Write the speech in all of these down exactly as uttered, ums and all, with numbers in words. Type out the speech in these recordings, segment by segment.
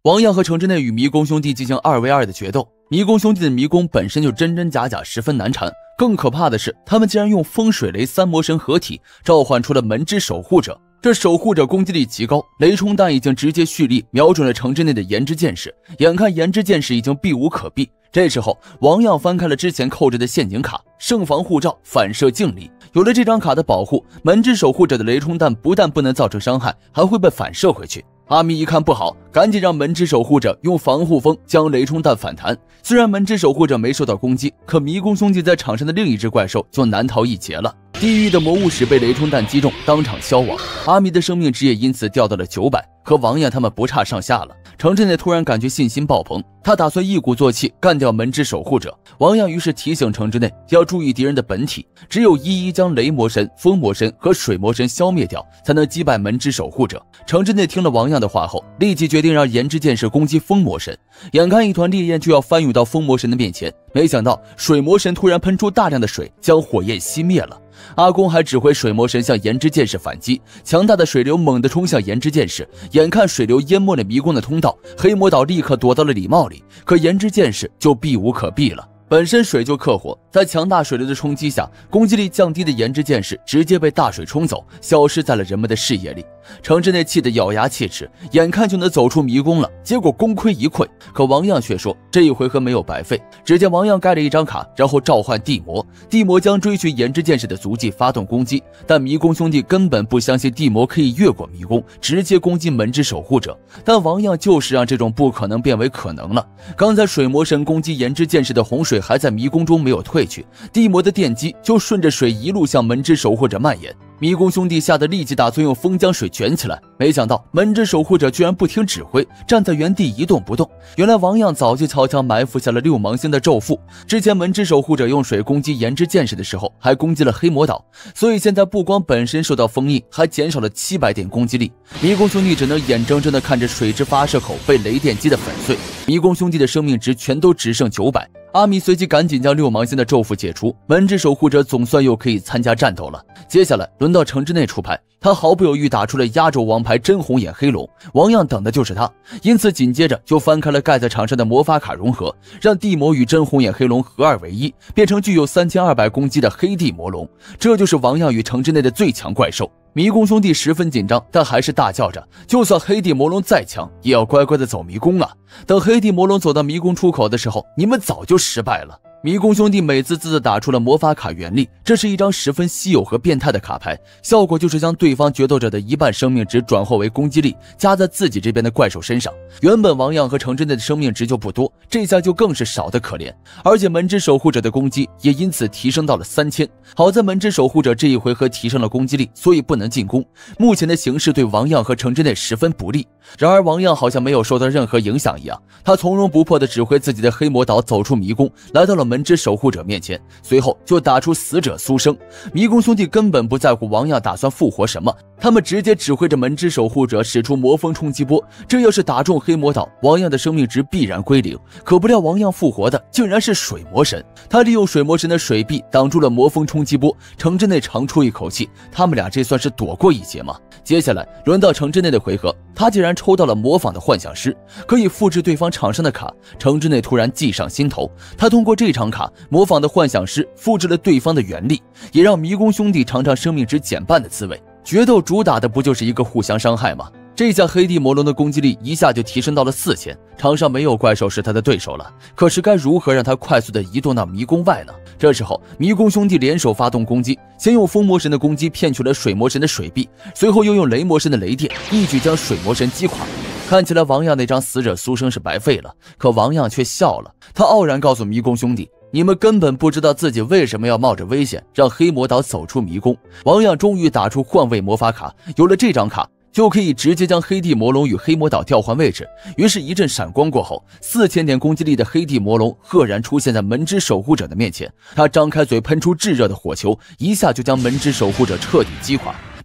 王漾和程之内与迷宫兄弟进行二 v 二的决斗。迷宫兄弟的迷宫本身就真真假假，十分难缠。更可怕的是，他们竟然用风水雷三魔神合体召唤出了门之守护者。这守护者攻击力极高，雷冲弹已经直接蓄力瞄准了程之内的炎之剑士，眼看炎之剑士已经避无可避。这时候王漾翻开了之前扣着的陷阱卡，圣防护罩反射镜力，有了这张卡的保护，门之守护者的雷冲弹不但不能造成伤害，还会被反射回去。阿米一看不好，赶紧让门之守护者用防护风将雷冲弹反弹。虽然门之守护者没受到攻击，可迷宫兄弟在场上的另一只怪兽就难逃一劫了。地狱的魔物使被雷冲弹击中，当场消亡。阿米的生命值也因此掉到了九百，和王漾他们不差上下了。程之内突然感觉信心爆棚，他打算一鼓作气干掉门之守护者。王漾于是提醒程之内要注意敌人的本体，只有一一将雷魔神、风魔神和水魔神消灭掉，才能击败门之守护者。程之内听了王漾的话后，立即决定让炎之剑士攻击风魔神。眼看一团烈焰就要翻涌到风魔神的面前，没想到水魔神突然喷出大量的水，将火焰熄灭了。阿公还指挥水魔神向炎之剑士反击，强大的水流猛地冲向炎之剑士，眼看水流淹没了迷宫的通道，黑魔岛立刻躲到了礼帽里，可炎之剑士就避无可避了。本身水就克火，在强大水流的冲击下，攻击力降低的炎之剑士直接被大水冲走，消失在了人们的视野里。程之内气得咬牙切齿，眼看就能走出迷宫了，结果功亏一篑。可王漾却说这一回合没有白费。只见王漾盖了一张卡，然后召唤地魔，地魔将追寻炎之剑士的足迹发动攻击，但迷宫兄弟根本不相信地魔可以越过迷宫直接攻击门之守护者，但王漾就是让这种不可能变为可能了。刚才水魔神攻击炎之剑士的洪水还在迷宫中没有退去，地魔的电击就顺着水一路向门之守护者蔓延。迷宫兄弟吓得立即打算用风将水卷起来，没想到门之守护者居然不听指挥，站在原地一动不动。原来王漾早就悄悄埋伏下了六芒星的咒缚，之前门之守护者用水攻击炎之剑士的时候还攻击了黑魔岛，所以现在不光本身受到封印，还减少了七百点攻击力。迷宫兄弟只能眼睁睁地看着水之发射口被雷电击得粉碎，迷宫兄弟的生命值全都只剩九百。阿米随即赶紧将六芒星的咒符解除，门之守护者总算又可以参加战斗了。接下来轮到程之内出牌，他毫不犹豫打出了压轴王牌真红眼黑龙，王漾等的就是他，因此紧接着就翻开了盖在场上的魔法卡融合，让地魔与真红眼黑龙合二为一，变成具有三千二百攻击的黑地魔龙。这就是王漾与程之内的最强怪兽。迷宫兄弟十分紧张，但还是大叫着，就算黑地魔龙再强，也要乖乖的走迷宫啊。等黑地魔龙走到迷宫出口的时候，你们早就失败了。迷宫兄弟美滋滋地打出了魔法卡原力，这是一张十分稀有和变态的卡牌，效果就是将对方决斗者的一半生命值转化为攻击力，加在自己这边的怪兽身上。原本王漾和程之内的生命值就不多，这下就更是少得可怜，而且门之守护者的攻击也因此提升到了三千。好在门之守护者这一回合提升了攻击力，所以不能进攻。目前的形势对王漾和程之内十分不利，然而王漾好像没有受到任何影响一样，他从容不迫地指挥自己的黑魔岛走出迷宫，来到了门之守护者面前，随后就打出死者苏生。迷宫兄弟根本不在乎王漾打算复活什么，他们直接指挥着门之守护者使出魔风冲击波，这要是打中黑魔岛，王漾的生命值必然归零。可不料王漾复活的竟然是水魔神，他利用水魔神的水臂挡住了魔风冲击波。程之内长出一口气，他们俩这算是躲过一劫吗？接下来轮到程之内的回合，他竟然抽到了模仿的幻想师，可以复制对方场上的卡。程之内突然计上心头，他通过这张卡模仿的幻想师复制了对方的原力，也让迷宫兄弟尝尝生命值减半的滋味。决斗主打的不就是一个互相伤害吗？这下黑地魔龙的攻击力一下就提升到了四千，场上没有怪兽是他的对手了。可是该如何让他快速的移动到迷宫外呢？这时候迷宫兄弟联手发动攻击，先用风魔神的攻击骗取了水魔神的水臂，随后又用雷魔神的雷电一举将水魔神击垮。看起来王漾那张死者苏生是白费了，可王漾却笑了，他傲然告诉迷宫兄弟，你们根本不知道自己为什么要冒着危险让黑魔岛走出迷宫。王漾终于打出换位魔法卡，有了这张卡就可以直接将黑地魔龙与黑魔岛调换位置。于是一阵闪光过后，四千点攻击力的黑地魔龙赫然出现在门之守护者的面前，他张开嘴喷出炙热的火球，一下就将门之守护者彻底击垮。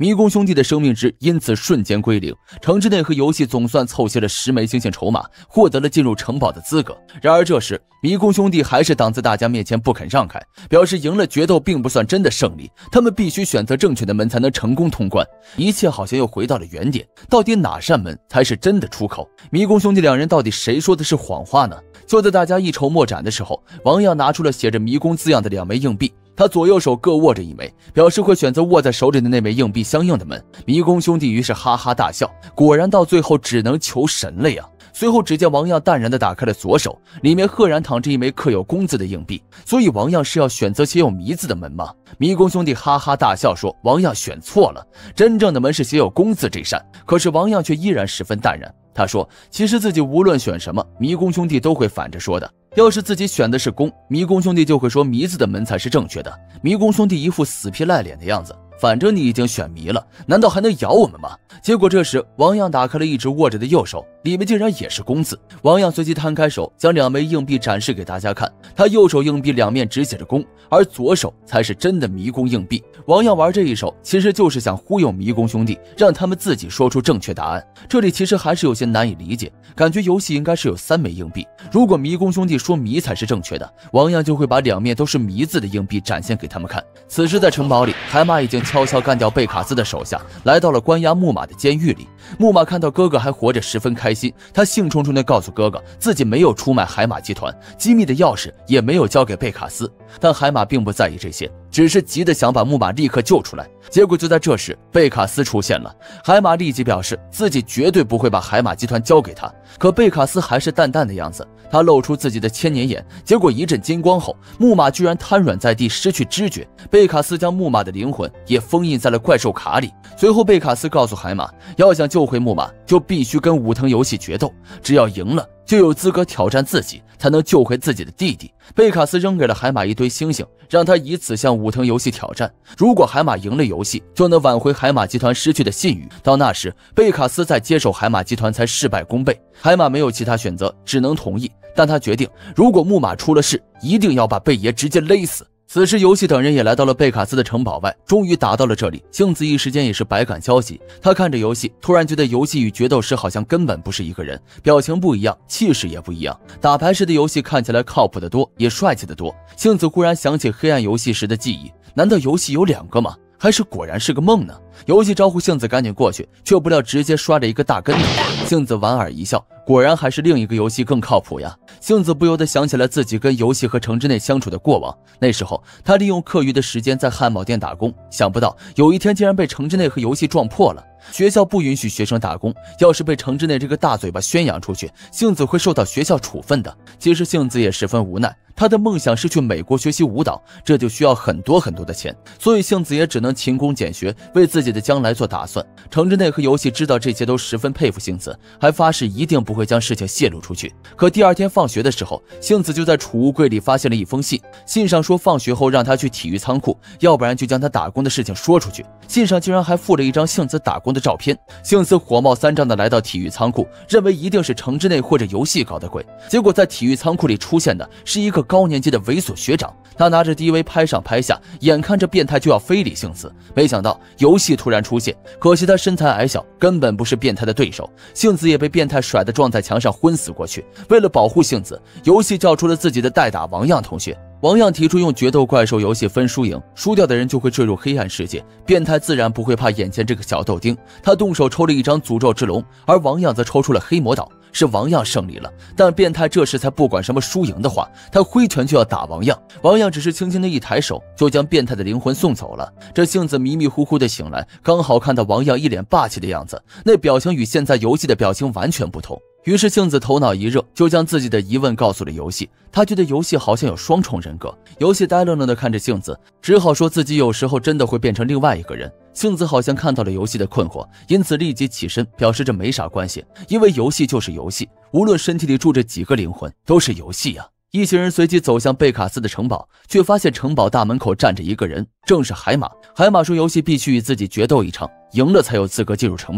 迷宫兄弟的生命值因此瞬间归零。城之内和游戏总算凑齐了十枚星星筹码，获得了进入城堡的资格。然而这时迷宫兄弟还是挡在大家面前不肯让开，表示赢了决斗并不算真的胜利，他们必须选择正确的门才能成功通关。一切好像又回到了原点，到底哪扇门才是真的出口？迷宫兄弟两人到底谁说的是谎话呢？就在大家一筹莫展的时候，王样拿出了写着迷宫字样的两枚硬币，他左右手各握着一枚，表示会选择握在手里的那枚硬币相应的门。迷宫兄弟于是哈哈大笑，果然到最后只能求神了呀。随后只见王样淡然地打开了左手，里面赫然躺着一枚刻有公字的硬币。所以王样是要选择写有谜字的门吗？迷宫兄弟哈哈大笑说，王样选错了，真正的门是写有公字这扇。可是王样却依然十分淡然，他说其实自己无论选什么，迷宫兄弟都会反着说的。要是自己选的是公，迷宫兄弟就会说谜字的门才是正确的。迷宫兄弟一副死皮赖脸的样子，反正你已经选谜了，难道还能咬我们吗？结果这时王样打开了一直握着的右手，里面竟然也是公字。王样随即摊开手，将两枚硬币展示给大家看，他右手硬币两面只写着公，而左手才是真的迷宫硬币。王样玩这一手其实就是想忽悠迷宫兄弟，让他们自己说出正确答案。这里其实还是有些难以理解，感觉游戏应该是有三枚硬币，如果迷宫兄弟说谜才是正确的，王样就会把两面都是谜字的硬币展现给他们看。此时在城堡里，海马已经悄悄干掉贝卡斯的手下，来到了关押木马的监狱里。木马看到哥哥还活着，十分开心，他兴冲冲地告诉哥哥自己没有出卖海马集团，机密的钥匙也没有交给贝卡斯。但海马并不在意这些，只是急得想把木马立刻救出来。结果就在这时，贝卡斯出现了，海马立即表示自己绝对不会把海马集团交给他。可贝卡斯还是淡淡的样子，他露出自己的千年眼，结果一阵金光后，木马居然瘫软在地，失去知觉。贝卡斯将木马的灵魂也封印在了怪兽卡里。随后贝卡斯告诉海马，要想救回木马，就必须跟武藤游戏决斗，只要赢了就有资格挑战自己，才能救回自己的弟弟。贝卡斯扔给了海马一堆星星，让他以此向武藤游戏挑战。如果海马赢了游戏，就能挽回海马集团失去的信誉。到那时，贝卡斯再接手海马集团才事半功倍。海马没有其他选择，只能同意。但他决定，如果木马出了事，一定要把贝爷直接勒死。此时游戏等人也来到了贝卡斯的城堡外，终于打到了这里。杏子一时间也是百感交集，他看着游戏，突然觉得游戏与决斗时好像根本不是一个人，表情不一样，气势也不一样。打牌时的游戏看起来靠谱得多，也帅气得多。杏子忽然想起黑暗游戏时的记忆，难道游戏有两个吗？还是果然是个梦呢？游戏招呼杏子赶紧过去，却不料直接摔了一个大跟头。杏子莞尔一笑，果然还是另一个游戏更靠谱呀。杏子不由得想起了自己跟游戏和城之内相处的过往，那时候他利用课余的时间在汉堡店打工，想不到有一天竟然被城之内和游戏撞破了。学校不允许学生打工，要是被城之内这个大嘴巴宣扬出去，杏子会受到学校处分的。其实杏子也十分无奈，他的梦想是去美国学习舞蹈，这就需要很多很多的钱，所以杏子也只能勤工俭学，为自己的将来做打算。城之内和游戏知道这些都十分佩服杏子，还发誓一定不会将事情泄露出去。可第二天放学的时候，杏子就在储物柜里发现了一封信，信上说放学后让他去体育仓库，要不然就将他打工的事情说出去。信上竟然还附了一张杏子打工的照片。杏子火冒三丈的来到体育仓库，认为一定是城之内或者游戏搞的鬼，结果在体育仓库里出现的是一个高年级的猥琐学长，他拿着 D V 拍上拍下，眼看着变态就要非礼杏子。没想到游戏突然出现，可惜他身材矮小，根本不是变态的对手。杏子也被变态甩得撞在墙上昏死过去。为了保护杏子，游戏叫出了自己的代打王样同学。王样提出用决斗怪兽游戏分输赢，输掉的人就会坠入黑暗世界。变态自然不会怕眼前这个小豆丁，他动手抽了一张诅咒之龙，而王样则抽出了黑魔岛。是王样胜利了，但变态这时才不管什么输赢的话，他挥拳就要打王样。王样只是轻轻的一抬手，就将变态的灵魂送走了。这杏子迷迷糊糊的醒来，刚好看到王样一脸霸气的样子，那表情与现在游戏的表情完全不同。于是杏子头脑一热，就将自己的疑问告诉了游戏。他觉得游戏好像有双重人格。游戏呆愣愣地看着杏子，只好说自己有时候真的会变成另外一个人。杏子好像看到了游戏的困惑，因此立即起身表示这没啥关系，因为游戏就是游戏，无论身体里住着几个灵魂，都是游戏呀。一行人随即走向贝卡斯的城堡，却发现城堡大门口站着一个人，正是海马。海马说游戏必须与自己决斗一场，赢了才有资格进入城堡。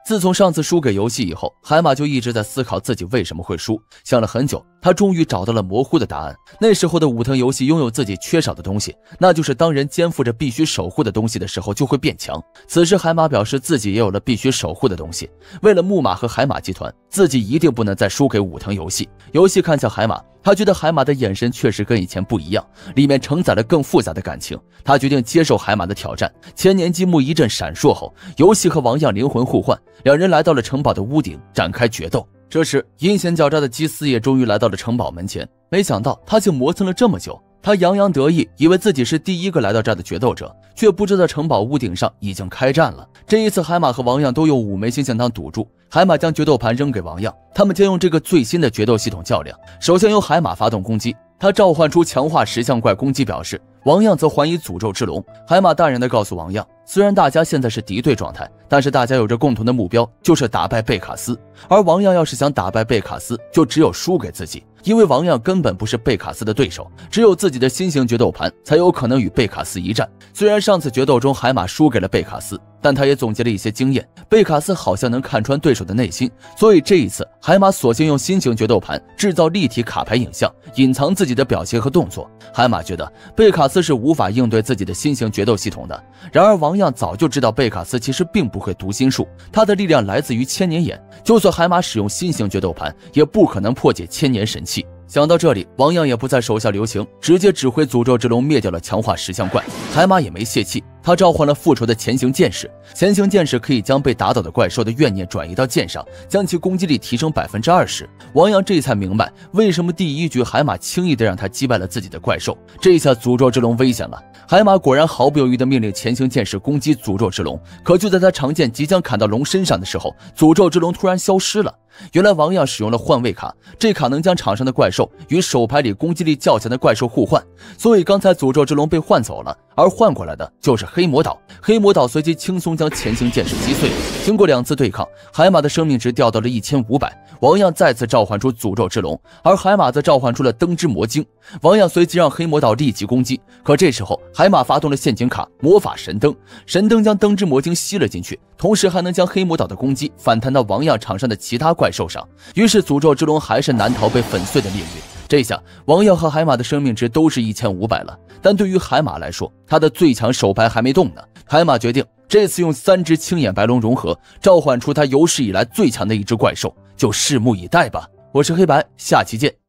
自从上次输给游戏以后，海马就一直在思考自己为什么会输。想了很久，他终于找到了模糊的答案。那时候的武藤游戏拥有自己缺少的东西，那就是当人肩负着必须守护的东西的时候就会变强。此时海马表示自己也有了必须守护的东西，为了木马和海马集团，自己一定不能再输给武藤游戏。游戏看向海马，他觉得海马的眼神确实跟以前不一样，里面承载了更复杂的感情。他决定接受海马的挑战。千年积木一阵闪烁后，游戏和王样灵魂互换，两人来到了城堡的屋顶，展开决斗。这时阴险狡诈的基斯也终于来到了城堡门前，没想到他竟磨蹭了这么久。他洋洋得意，以为自己是第一个来到这儿的决斗者，却不知道城堡屋顶上已经开战了。这一次海马和王样都用五枚星星当赌注，海马将决斗盘扔给王样，他们将用这个最新的决斗系统较量。首先由海马发动攻击，他召唤出强化石像怪攻击表示，王样则还以诅咒之龙。海马淡然地告诉王样，虽然大家现在是敌对状态，但是大家有着共同的目标，就是打败贝卡斯。而王样要是想打败贝卡斯，就只有输给自己，因为王样根本不是贝卡斯的对手，只有自己的新型决斗盘才有可能与贝卡斯一战。虽然上次决斗中海马输给了贝卡斯，但他也总结了一些经验，贝卡斯好像能看穿对手的内心，所以这一次海马索性用新型决斗盘制造立体卡牌影像，隐藏自己的表情和动作。海马觉得贝卡斯是无法应对自己的新型决斗系统的，然而王样早就知道贝卡斯其实并不会读心术，他的力量来自于千年眼，就算海马使用新型决斗盘，也不可能破解千年神器。想到这里，王样也不再手下留情，直接指挥诅咒之龙灭掉了强化石像怪。海马也没泄气，他召唤了复仇的前行剑士。前行剑士可以将被打倒的怪兽的怨念转移到剑上，将其攻击力提升 百分之二十。 王样这才明白为什么第一局海马轻易地让他击败了自己的怪兽，这下诅咒之龙危险了。海马果然毫不犹豫地命令前行剑士攻击诅咒之龙，可就在他长剑即将砍到龙身上的时候，诅咒之龙突然消失了。原来王样使用了换位卡，这卡能将场上的怪兽与手牌里攻击力较强的怪兽互换，所以刚才诅咒之龙被换走了，而换过来的就是黑魔岛。黑魔岛随即轻松将前行剑士击碎了。经过两次对抗，海马的生命值掉到了一千五百。王样再次召唤出诅咒之龙，而海马则召唤出了灯之魔晶。王样随即让黑魔岛立即攻击，可这时候海马发动了陷阱卡魔法神灯，神灯将灯之魔晶吸了进去，同时还能将黑魔岛的攻击反弹到王样场上的其他怪兽上。于是诅咒之龙还是难逃被粉碎的命运。这下王样和海马的生命值都是一千五百了，但对于海马来说，他的最强手牌还没动呢。海马决定这次用三只青眼白龙融合，召唤出他有史以来最强的一只怪兽，就拭目以待吧。我是黑白，下期见。